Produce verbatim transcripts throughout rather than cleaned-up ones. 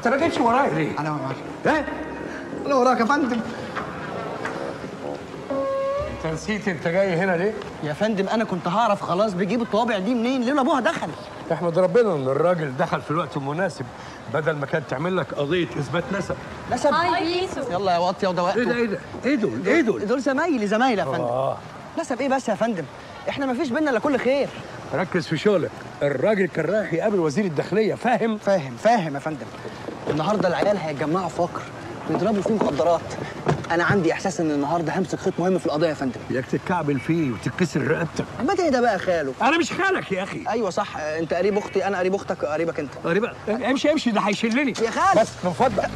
انت ما جيتش ورايا ليه؟ انا وراك. ايه؟ انا وراك يا فندم. انت نسيت انت جاي هنا ليه؟ يا فندم انا كنت هعرف خلاص بيجيب الطوابع دي منين لولا ابوها دخل. احمد ربنا ان الراجل دخل في الوقت المناسب بدل ما كانت تعمل لك قضيه اثبات نسب. نسب؟ هاي بيسو. يلا يا واطيه وده وقته. ايه ده ايه ده؟ ايه دول؟ ايه دول؟ دول زمايلي زمايلي يا فندم. اه نسب ايه بس يا فندم؟ احنا ما فيش بينا الا كل خير. ركز في شغلك، الراجل كان رايح يقابل وزير الداخليه، فاهم؟ فاهم فاهم يا فندم. النهارده العيال هيتجمعوا في فقر ويضربوا فيه مخدرات. انا عندي احساس ان النهارده همسك خيط مهم في القضيه يا فندم. ياك تتكعبل فيه وتتكسر رقبتك. ما ايه ده بقى يا خالو؟ انا مش خالك يا اخي. ايوه صح، انت قريب اختي، انا قريب اختك، قريبك انت. قريبك امشي امشي، ده هيشلني يا خالو. بس من فضلك.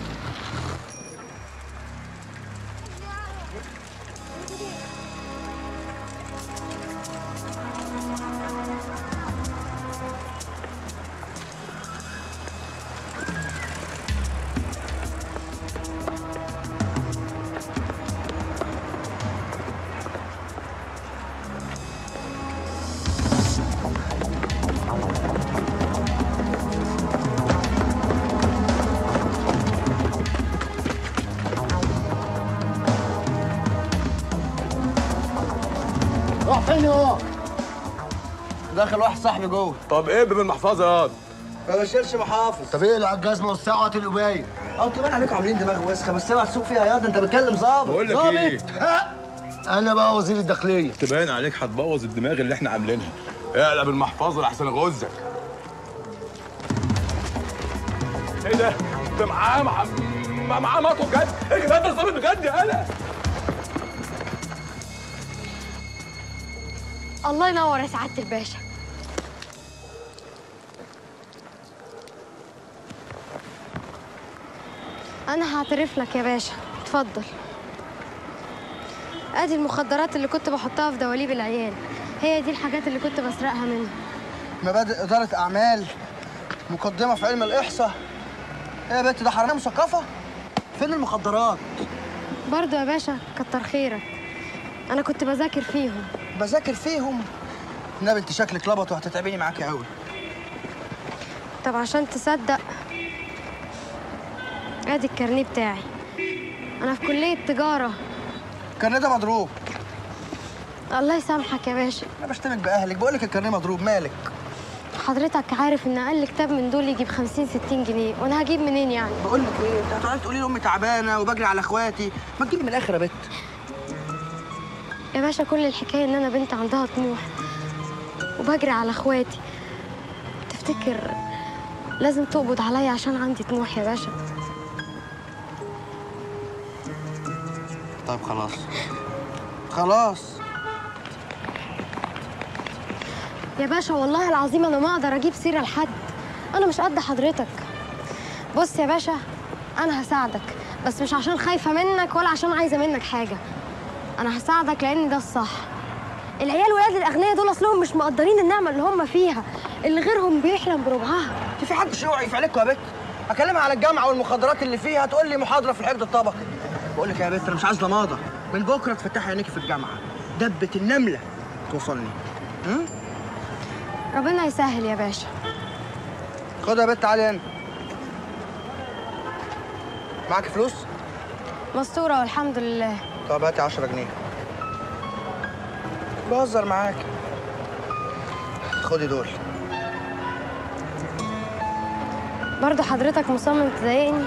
روح فين هو؟ داخل واحد صاحبي جوه. طب ايه باب المحفظه يا واد؟ ما بشيلش محافظ. طب ايه اللي على الجزمه والساعه وقت القبايه؟ اه كمان عليكم عاملين دماغ وسخه، بس اوعى تسوق فيها ياض، انت بتكلم ظابط. بقول لك ظابط. ايه؟ انا بقى وزير الداخليه. تبان عليك هتبوظ الدماغ اللي احنا عاملينها. اقلب المحفظه لحسن اغزك. ايه ده؟ ده معاه مع... مع- معاه مطوه بجد؟ ايه ده؟ ده ظابط بجد يالا. الله ينور يا سعاده الباشا. انا هعترف لك يا باشا، اتفضل. ادي المخدرات اللي كنت بحطها في دواليب العيال، هي دي الحاجات اللي كنت بسرقها منهم. مبادئ اداره اعمال، مقدمه في علم الاحصاء. ايه يا بنت، ده حراميه مثقفه؟ فين المخدرات؟ برضو يا باشا كتر خيرك، انا كنت بذاكر فيهم. بذاكر فيهم؟ النبي انت شكلك لبط وهتتعبيني معاكي قوي. طب عشان تصدق، ادي الكارنيه بتاعي، انا في كليه تجاره. الكارنيه ده مضروب. الله يسامحك يا باشا. انا بشتمك باهلك، بقول لك الكارنيه مضروب، مالك؟ حضرتك عارف ان اقل كتاب من دول يجيب خمسين ستين جنيه، وانا هجيب منين يعني؟ بقول لك ايه، انت هتقعدي تقولي لي امي تعبانه وبجري على اخواتي، ما تجيبي من الاخر يا بت. يا باشا كل الحكايه ان انا بنت عندها طموح وبجري على اخواتي. تفتكر لازم تقبض عليا عشان عندي طموح يا باشا؟ طيب خلاص خلاص يا باشا والله العظيم انا ما اقدر اجيب سيره لحد، انا مش قد حضرتك. بص يا باشا انا هساعدك، بس مش عشان خايفه منك ولا عشان عايزه منك حاجه، انا هساعدك لان ده الصح. العيال ولاد الاغنياء دول اصلهم مش مقدرين النعمه اللي هم فيها، اللي غيرهم بيحلم بربعها. في حد شيوعي في عليكم يا بت؟ اكلمها على الجامعه والمخدرات اللي فيها تقول لي محاضره في الحفظ الطبقي. بقول لك يا بت انا مش عايز لماضه، من بكره تفتحي عينيكي في الجامعه، دبه النمله توصلني. امم ربنا يسهل يا باشا. خد يا بت، تعالي هنا. معاك فلوس؟ مستوره والحمد لله. طب هاتي عشرة جنيه. بهزر معاك. خدي دول. برضه حضرتك مصمم تضايقني؟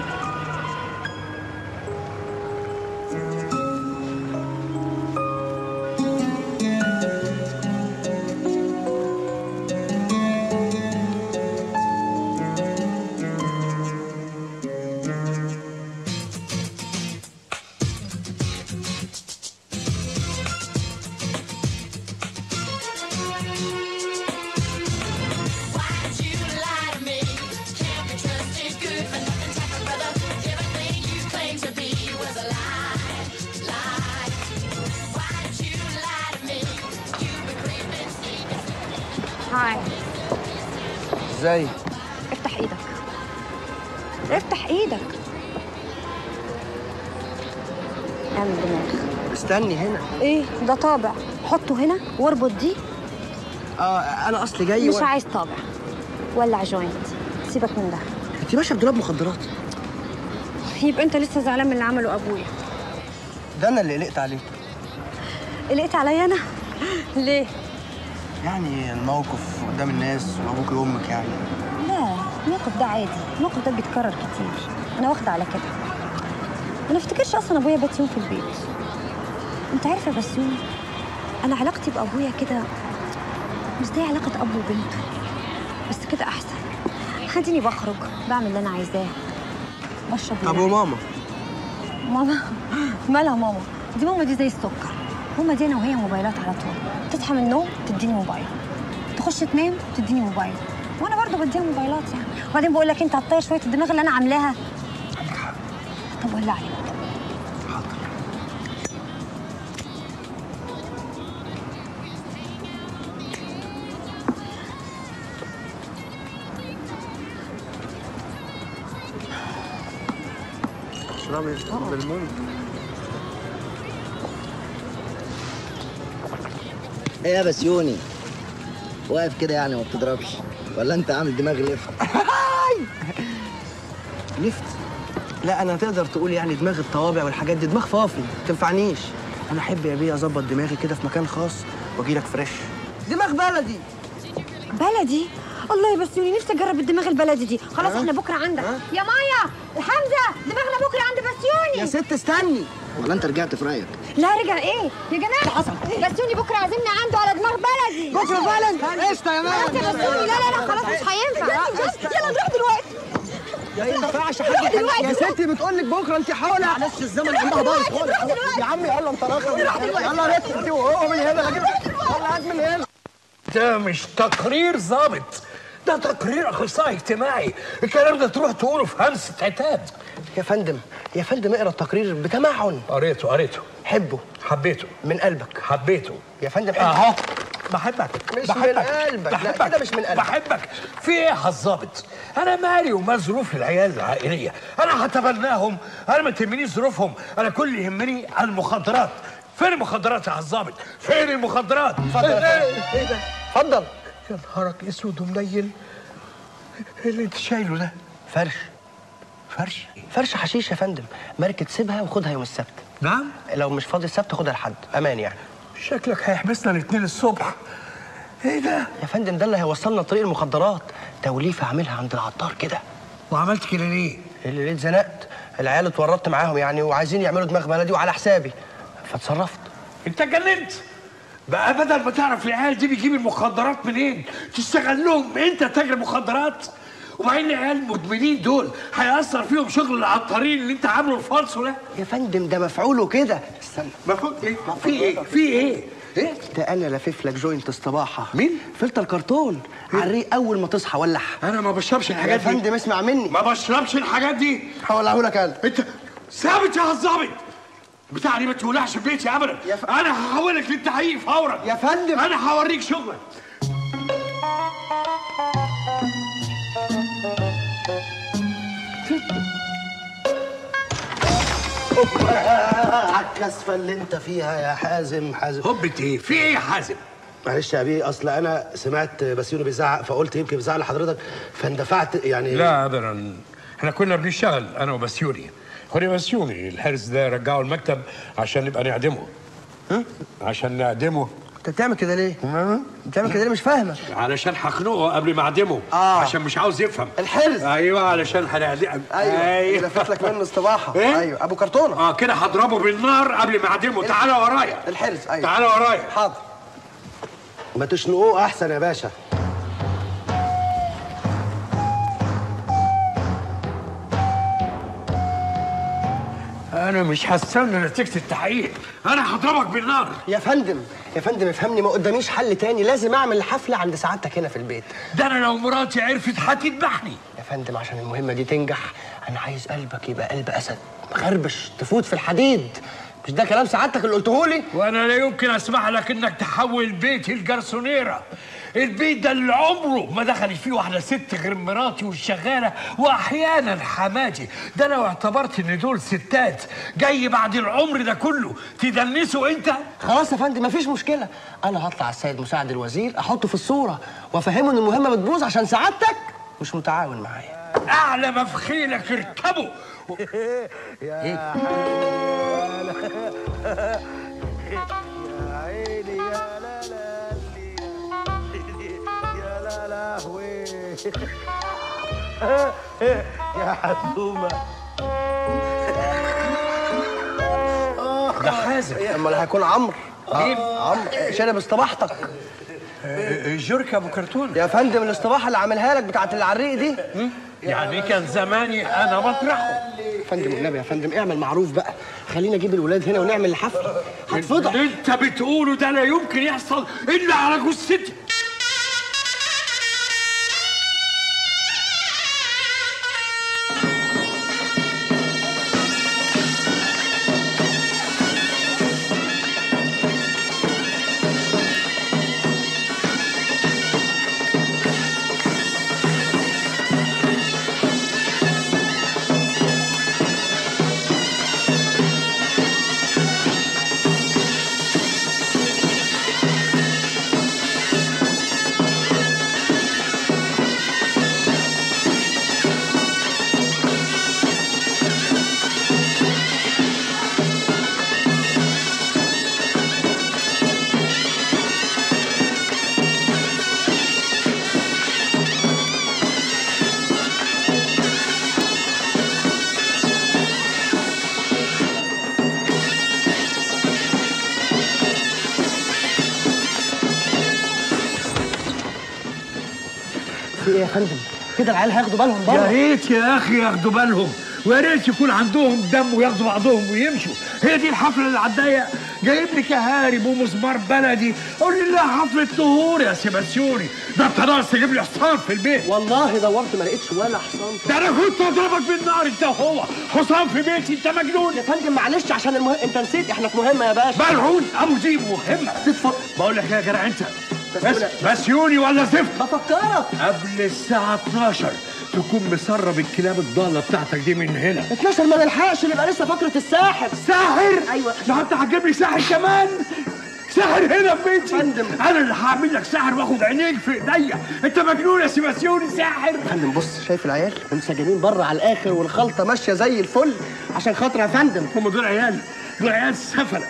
هاي. ازاي؟ افتح ايدك، افتح ايدك. اعمل دماغ. استني هنا. ايه ده؟ طابع حطه هنا واربط دي. اه انا اصلي جاي مش و... عايز طابع، ولع جوينت، سيبك من ده. انت ماشيه بدولاب مخدرات؟ يبقى انت لسه زعلان من اللي عمله ابويا. ده انا اللي قلقت عليك. قلقت عليا انا؟ ليه؟ يعني الموقف قدام الناس وابوك وامك يعني. لا، الموقف ده عادي، الموقف ده بيتكرر كتير، انا واخده على كده. انا افتكرش اصلا ابويا بات يوم في البيت. انت عارفه يا بسيوني، انا علاقتي بابويا كده مش زي علاقه اب وبنته، بس كده احسن. خليني بخرج بعمل اللي انا عايزاه، بشرب. طب وماما؟ ماما مالها ماما؟ دي ماما دي زي السكر. ماما دي انا وهي موبايلات على طول. تصحى من النوم تديني موبايل، تخش تنام تديني موبايل، وانا برضه بديها موبايلات يعني. وبعدين بقول لك انت هتطير شويه الدماغ اللي انا عاملاها. عندك حق. طب ولع لي. حاضر. اشربي بالمول. ايه يا بسيوني؟ واقف كده يعني ما بتضربش ولا انت عامل دماغ لفت؟ لفت؟ لا انا تقدر تقول يعني دماغ الطوابع والحاجات دي دماغ فافي ما تنفعنيش. انا احب يا بيه اظبط دماغي كده في مكان خاص واجي لك فريش. دماغ بلدي. بلدي؟ الله يا بسيوني نفسي اجرب الدماغ البلدي دي. خلاص احنا بكره عندك. يا مايا حمزه دماغنا بكره عند بسيوني. يا ست استني. ولا انت رجعت في رايك؟ لا رجع ايه يا جماعه؟ حصل بسيوني بكره عازمنا عنده على دماغ بلدي. بكره بلد قشطه يا مان. يا بسيوني لا لا لا خلاص مش هينفع. يلا نروح دلوقتي. ما ينفعش حد يا ستي بتقول لك بكره انت حاولة. معلش الزمن عندها بايظ خالص. يا عمي يلا انت راخر. يلا ريت انت وهو من هنا. يلا هات من هنا. ده مش تقرير ظابط، ده تقرير اخصائي اجتماعي. الكلام ده تروح تقوله في همسه عتاب. يا فندم يا فندم اقرا التقرير بتمعن. قريته قريته حبه حبيته من قلبك. حبيته يا فندم حبه. اهو بحبك مش بحبك. من قلبك. بحبك. لا كده مش من قلبك. بحبك. في ايه يا الظابط؟ انا مالي وما ظروف العيال العائليه؟ انا هتبناهم، انا ما تهمنيش ظروفهم، انا كل اللي يهمني المخدرات. فين المخدرات يا الظابط؟ فين المخدرات؟ اتفضل ايه ده؟ اتفضل. يا نهارك اسود ومنيل، ايه اللي انت شايله ده؟ فرش فرش؟ فرش حشيش يا فندم. ماركة سيبها وخدها يوم السبت. نعم؟ لو مش فاضي السبت خدها لحد امان يعني. شكلك هيحبسنا الاثنين الصبح. ايه ده؟ يا فندم ده اللي هيوصلنا لطريق المخدرات. توليفه عاملها عند العطار كده. وعملت كده ليه؟ اللي ليه اتزنقت، العيال اتورطت معاهم يعني وعايزين يعملوا دماغ بلدي وعلى حسابي فاتصرفت. انت اتجننت؟ بقى بدل ما تعرف العيال دي بيجيب المخدرات منين تشتغل لهم انت تاجر مخدرات؟ وبعدين العيال المدمنين دول هيأثر فيهم شغل العطارين اللي انت عامله الفالصو ده؟ يا فندم ده مفعوله كده. استنى. مفعول ايه؟ في ايه؟ في ايه؟ ايه؟ ده انا لافف لك جوينت الصباحه. مين؟ فلتر كرتون على الريق اول ما تصحى ولع. انا ما بشربش يا الحاجات دي. فندم اسمع مني. ما بشربش الحاجات دي. هولعه لك انا. انت ثابت يا الظابط. بتاع دي ما تولعش في بيتي ابدا. ف... انا هحولك للتحقيق فورا. يا فندم انا هوريك شغلك. على الكسفه اللي انت فيها يا حازم. حازم هبت ايه؟ في ايه يا حازم؟ معلش يا بيه، اصل انا سمعت بسيوني بيزعق فقلت يمكن بيزعق لحضرتك فاندفعت يعني. لا ابدا، احنا كنا بنشتغل انا وبسيوني. خد يا بسيوني الحارس ده رجعه المكتب عشان نبقى نعدمه. ها؟ عشان نعدمه. انت بتعمل كده ليه؟ بتعمل كده ليه؟ مش فاهمك. علشان هخنقه قبل ما اعدمه. آه. عشان مش عاوز يفهم. الحرز. ايوه علشان هنعدمه. ايوه ايوه لفت لك منه استباحه. إيه؟ ايوه ابو كرتونه. اه كده هضربه بالنار قبل ما اعدمه. تعالى ورايا. الحرز. ايوه تعالى ورايا. حاضر. ما تشنقوه احسن يا باشا. انا مش هستنى نتيجه التحقيق، انا هضربك بالنار. يا فندم يا فندم افهمني، ما قداميش حل تاني، لازم اعمل الحفله عند سعادتك هنا في البيت. ده انا لو مراتي عرفت هتذبحني. يا فندم عشان المهمه دي تنجح انا عايز قلبك يبقى قلب اسد مخربش تفوت في الحديد. مش ده كلام سعادتك اللي قلته لي؟ وانا لا يمكن اسمح لك انك تحول بيتي الجرسونيره. البيت ده اللي عمره ما دخلت فيه واحده ست غير مراتي والشغاله واحيانا حماتي. ده لو اعتبرت ان دول ستات جاي بعد العمر ده كله تدنسوا انت. خلاص يا فندم مفيش مشكله، انا هطلع السيد مساعد الوزير احطه في الصوره وافهمه ان المهمه بتبوظ عشان سعادتك مش متعاون معايا. اعلى ما في خيلك اركبه. يا إيه؟ يا عيني يا لا لا يا لا لهوي يا حزومه. ده حازم. امال هيكون عمرو. مين؟ عمرو شارب استباحتك. جورك ابو كرتون. يا فندم الاستباحه اللي عاملها لك بتاعت العريق دي. يعني كان زماني انا مطرحه. يا فندم النبي يا فندم اعمل معروف بقى، خلينا اجيب الولاد هنا ونعمل الحفله. هتفضح. اللي انت بتقوله ده لا يمكن يحصل الا على جثتي. في ايه يا فندم؟ كده العيال هياخدوا بالهم بره. يا ريت يا اخي ياخدوا بالهم، ويا ريت يكون عندهم دم وياخدوا بعضهم ويمشوا. هي دي الحفله اللي على الضيق؟ جايب لي كهارب ومزمار بلدي، قول لي لا حفله طهور يا سيباسيوني. ده انت ناقص تجيب لي حصان في البيت. والله دورت ما لقيتش ولا حصان. ده انا كنت اضربك بالنار انت وهو. حصان في بيتي؟ انت مجنون يا فندم معلش عشان المه... انت نسيت احنا في مهمه يا باشا. ملعون ابو دي مهمه. تتفضل. بقول لك يا جدع انت بس بسيوني ولا زفت؟ بفكرك قبل الساعه اتناشر تكون مسرب الكلاب الضاله بتاعتك دي من هنا. اتناشر ما نلحقش، نبقى لسه فقره الساحر. ساحر؟ ايوه. ده انت هتجيب لي ساحر كمان؟ ساحر هنا في بيتي؟ فندم انا اللي هعمل لك ساحر واخد عينيك في ايديا. انت مجنون يا سيباسيوني ساحر. فندم بص شايف العيال منسجمين بره على الاخر والخلطه ماشيه زي الفل عشان خاطر يا فندم. هم دول عيال، دول عيال سفله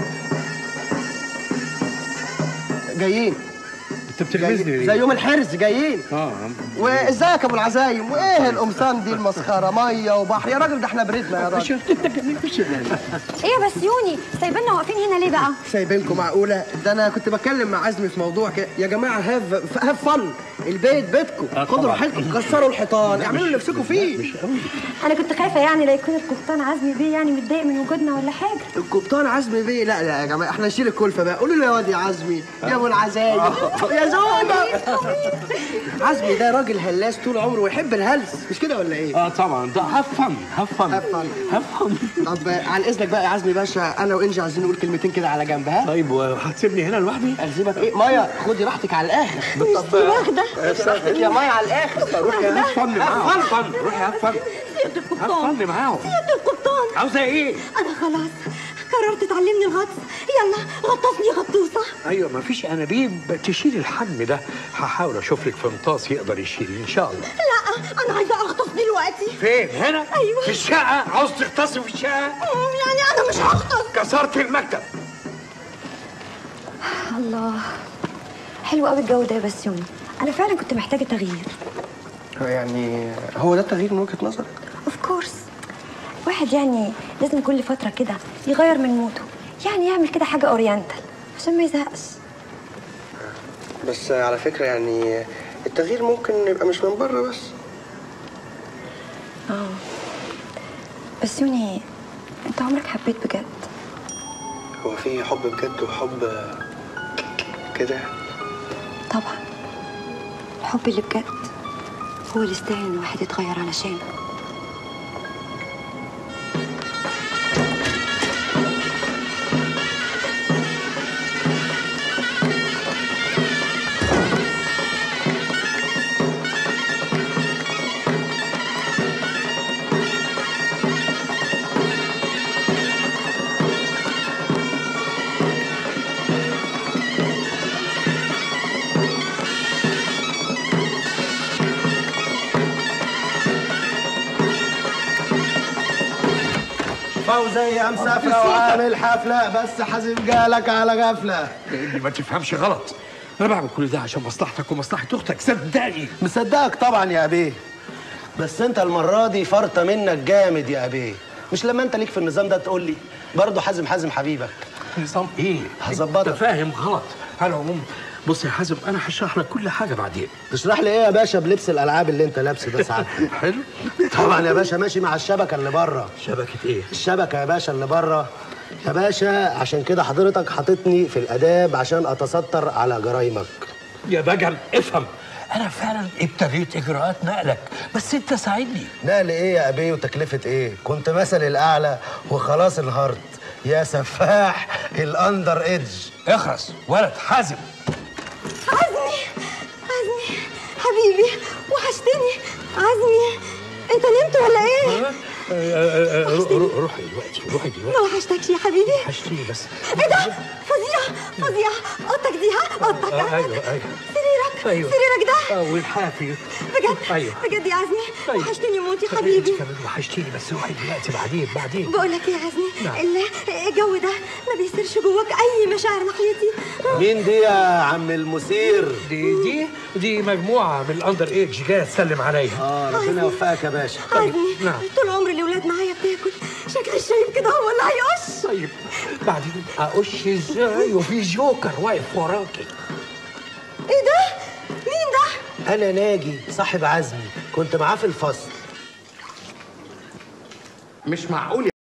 جايين. انت بتلمسني ليه؟ زي يوم الحرز جايين. اه وازيك يا ابو العزايم؟ وايه القمصان دي المسخره؟ ميه وبحر يا راجل، ده احنا بردنا يا راجل. انت جميل في الشغل. ايه يا بسيوني سايبيننا واقفين هنا ليه بقى؟ سايبينكم معقوله؟ ده انا كنت بتكلم مع عزمي في موضوع كده. يا جماعه هاف هاف فن، البيت بيتكم، خدوا راحتكم، كسروا الحيطان، اعملوا اللي نفسكم فيه. مش قوي. انا كنت خايفه يعني لا يكون القبطان عزمي بيه يعني متضايق من وجودنا ولا حاجه. القبطان عزمي بيه؟ لا لا يا جماعه احنا نشيل الكلفه بقى. قولوا له يا واد يا عزمي، يا ابو العزايم، يا زوجة. عزمي ده راجل هلاس طول عمره ويحب الهلس، مش كده ولا ايه؟ اه طبعا، ده هاف فن هاف فن هاف فن هاف فن. طب عن اذنك بقى يا عزمي باشا، انا وانجي عايزين نقول كلمتين كده على جنب. ها طيب وهتسيبني هنا لوحدي؟ الزمك ايه؟ مايا خدي راحتك على الاخر. طب واخده راحتك يا مايا على الاخر. روحي هاف فن معاهم. هاف فن روحي هاف فن. سيادة القبطان، هاف فن معاهم. سيادة القبطان، عاوزه ايه؟ انا خلاص قررت تعلمني الغطس. يلا غطسني غطوسه. ايوه مفيش انابيب تشيل الحجم ده. هحاول اشوف لك فنطاس يقدر يشيل ان شاء الله. لا انا عايزه اغطس دلوقتي. فين؟ هنا؟ ايوه في الشقه. عاوز تغطسي في الشقه؟ يعني انا مش هغطس. كسرت المكتب. الله حلو قوي الجو ده يا بسيوني. انا فعلا كنت محتاجه تغيير. يعني هو ده التغيير من وجهه نظرك؟ اوف كورس. واحد يعني لازم كل فتره كده يغير من موده، يعني يعمل كده حاجه اورينتال عشان ما يزهقش. بس على فكره يعني التغيير ممكن يبقى مش من بره بس. اه بسيوني انت عمرك حبيت بجد؟ هو في حب بجد وحب كده؟ طبعا الحب اللي بجد هو اللي يستاهل ان الواحد يتغير علشانه. فوزية مسافرة وعامل حفلة، بس حازم جالك على غفلة. اللي ما تفهمش غلط، انا بعمل كل ده عشان مصلحتك ومصلحة اختك، صدقني. مصدقك طبعا يا أبيه، بس أنت المرة دي فرطة منك جامد يا أبيه. مش لما أنت ليك في النظام ده تقول لي برضه حازم حازم حبيبك. نظام ايه؟ هظبطك. انت فاهم غلط. على العموم بص يا حازم، انا هشرح لك كل حاجه بعدين. تشرح لي ايه يا باشا بلبس الالعاب اللي انت لابسه ده ساعات؟ حلو. طبعا يا باشا ماشي مع الشبكه اللي بره. شبكه ايه؟ الشبكه يا باشا اللي بره يا باشا، عشان كده حضرتك حاططني في الاداب عشان اتستر على جرايمك. يا بجم افهم، انا فعلا ابتديت اجراءات نقلك، بس انت ساعدني. نقل ايه يا ابي وتكلفه ايه؟ كنت مثل الاعلى وخلاص انهارت يا سفاح الاندر ايدج. اخرس ولد حازم. عزمي عزمي حبيبي وحشتني. عزمي انت نمت ولا ايه؟ روحي دلوقتي، روحي دلوقتي. ما وحشتكش يا حبيبي؟ وحشتيني بس. ايه ده؟ فظيع فظيع. اوضتك دي ها؟ اوضتك. آه ايوه ايوه. سريرك أيوة. سريرك ده؟ اه والحافي. بجد؟ ايوه بجد يا عزمي؟ أيوة. وحشتني موت يا انت حبيبي. كمان وحشتيني، بس روحي دلوقتي بعدين بعدين. بقول لك ايه يا عزمي؟ نعم. ال- الجو ده ما بيصيرش جواك اي مشاعر ناحيتي؟ مين دي يا عم المثير؟ دي دي دي مجموعه من الاندر ايدج جايه تسلم عليا. اه ربنا يوفقك يا باشا. عزمي نعم. طول عمري الاولاد معايا بتاكل، شكل الشايب كده هو اللي هيقش. طيب بعدين اقش ازاي وفي جوكر واقف وراكي؟ ايه ده؟ مين ده؟ انا ناجي صاحب عزمي، كنت معاه في الفصل. مش معقول